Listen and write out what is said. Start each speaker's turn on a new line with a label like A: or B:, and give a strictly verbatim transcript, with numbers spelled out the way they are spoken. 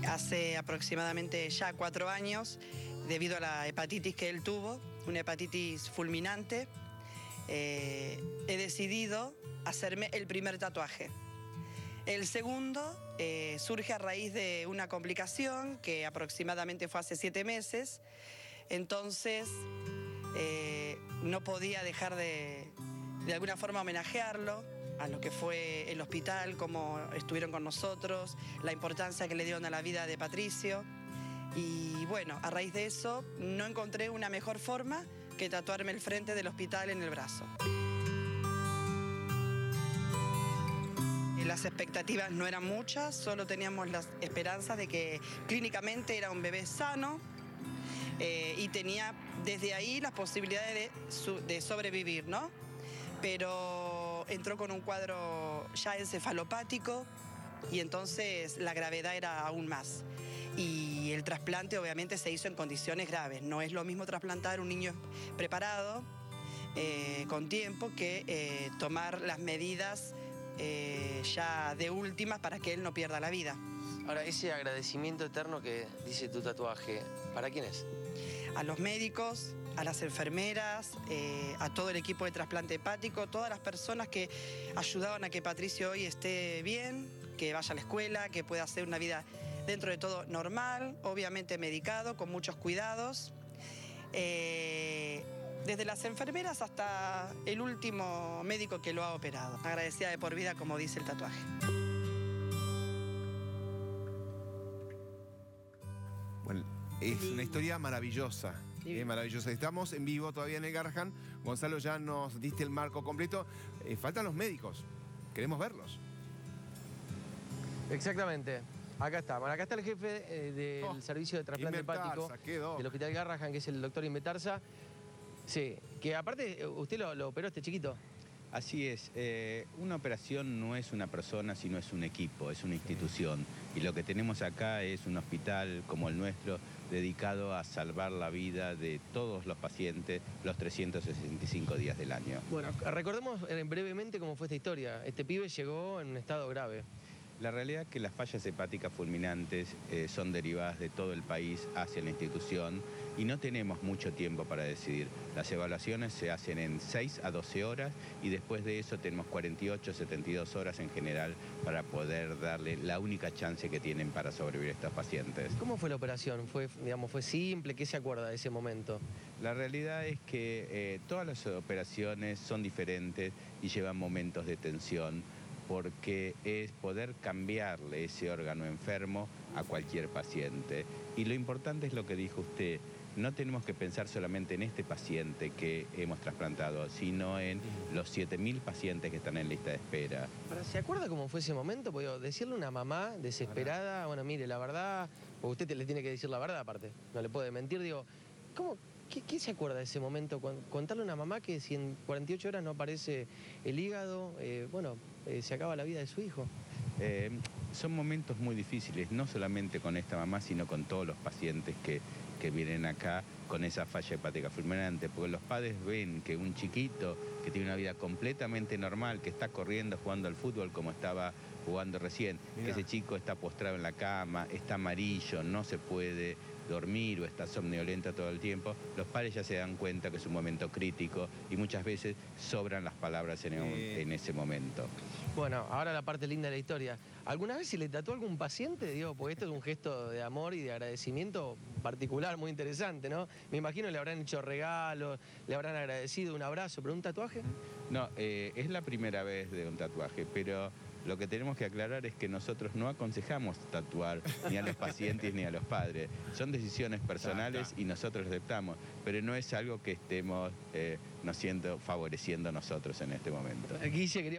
A: hace aproximadamente ya cuatro años, debido a la hepatitis que él tuvo, una hepatitis fulminante, eh, he decidido hacerme el primer tatuaje. El segundo eh, surge a raíz de una complicación que aproximadamente fue hace siete meses, entonces eh, no podía dejar de, de alguna forma homenajearlo a lo que fue el hospital, cómo estuvieron con nosotros, la importancia que le dieron a la vida de Patricio. Y bueno, a raíz de eso no encontré una mejor forma que tatuarme el frente del hospital en el brazo. Las expectativas no eran muchas, solo teníamos las esperanzas de que clínicamente era un bebé sano eh, y tenía desde ahí las posibilidades de, su, de sobrevivir, ¿no? Pero entró con un cuadro ya encefalopático y entonces la gravedad era aún más. Y el trasplante obviamente se hizo en condiciones graves. No es lo mismo trasplantar un niño preparado, eh, con tiempo, que eh, tomar las medidas eh, ya de últimas para que él no pierda la vida.
B: Ahora, ese agradecimiento eterno que dice tu tatuaje, ¿para quién es?
A: A los médicos, a las enfermeras, eh, a todo el equipo de trasplante hepático, todas las personas que ayudaban a que Patricio hoy esté bien, que vaya a la escuela, que pueda hacer una vida dentro de todo normal, obviamente medicado, con muchos cuidados. Eh, desde las enfermeras hasta el último médico que lo ha operado. Agradecida de por vida, como dice el tatuaje.
C: Bueno, es una historia maravillosa. Eh, maravillosa. Estamos en vivo todavía en el Garrahan. Gonzalo, ya nos diste el marco completo. Eh, faltan los médicos. Queremos verlos.
B: Exactamente. Acá está. Bueno, acá está el jefe eh, del
C: oh,
B: servicio de trasplante hepático del Hospital Garrahan, que es el doctor Invetarza. Sí, que aparte usted lo, lo operó este chiquito.
D: Así es, eh, una operación no es una persona, sino es un equipo, es una institución. Y lo que tenemos acá es un hospital como el nuestro, dedicado a salvar la vida de todos los pacientes los trescientos sesenta y cinco días del año.
B: Bueno, recordemos brevemente cómo fue esta historia. Este pibe llegó en un estado grave.
D: La realidad es que las fallas hepáticas fulminantes eh, son derivadas de todo el país hacia la institución y no tenemos mucho tiempo para decidir. Las evaluaciones se hacen en seis a doce horas y después de eso tenemos cuarenta y ocho, setenta y dos horas en general para poder darle la única chance que tienen para sobrevivir a estos pacientes.
B: ¿Cómo fue la operación? ¿Fue, digamos, fue simple? ¿Qué se acuerda de ese momento?
D: La realidad es que eh, todas las operaciones son diferentes y llevan momentos de tensión, porque es poder cambiarle ese órgano enfermo a cualquier paciente. Y lo importante es lo que dijo usted, no tenemos que pensar solamente en este paciente que hemos trasplantado, sino en los siete mil pacientes que están en lista de espera.
B: ¿Se acuerda cómo fue ese momento? Porque decirle a una mamá desesperada, bueno, mire, la verdad, o usted le tiene que decir la verdad aparte, no le puede mentir, digo, ¿cómo? ¿Qué, ¿Qué se acuerda de ese momento? Contarle a una mamá que si en cuarenta y ocho horas no aparece el hígado, eh, bueno, eh, se acaba la vida de su hijo.
D: Eh, son momentos muy difíciles, no solamente con esta mamá, sino con todos los pacientes que, que vienen acá con esa falla hepática fulminante, porque los padres ven que un chiquito que tiene una vida completamente normal, que está corriendo, jugando al fútbol como estaba jugando recién, Mirá. que ese chico está postrado en la cama, está amarillo, no se puede dormir o está somnoliento todo el tiempo, los padres ya se dan cuenta que es un momento crítico y muchas veces sobran las palabras en, eh. en ese momento.
B: Bueno, ahora la parte linda de la historia. ¿Alguna vez se le tatuó a algún paciente? Digo, porque esto es un gesto de amor y de agradecimiento particular, muy interesante, ¿no? Me imagino le habrán hecho regalos, le habrán agradecido un abrazo, pero ¿un tatuaje?
D: No, eh, es la primera vez de un tatuaje, pero lo que tenemos que aclarar es que nosotros no aconsejamos tatuar ni a los pacientes ni a los padres. Son decisiones personales y nosotros aceptamos, pero no es algo que estemos eh, nos siento favoreciendo nosotros en este momento.
B: Guille, quería...